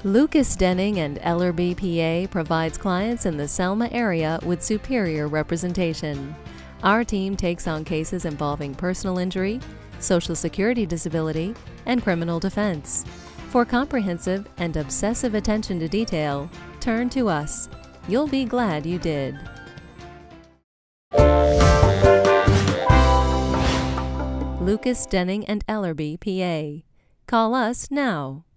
Lucas Denning and Ellerbe, PA provides clients in the Selma area with superior representation. Our team takes on cases involving personal injury, Social Security disability, and criminal defense. For comprehensive and obsessive attention to detail, turn to us. You'll be glad you did. Lucas Denning and Ellerbe, PA. Call us now.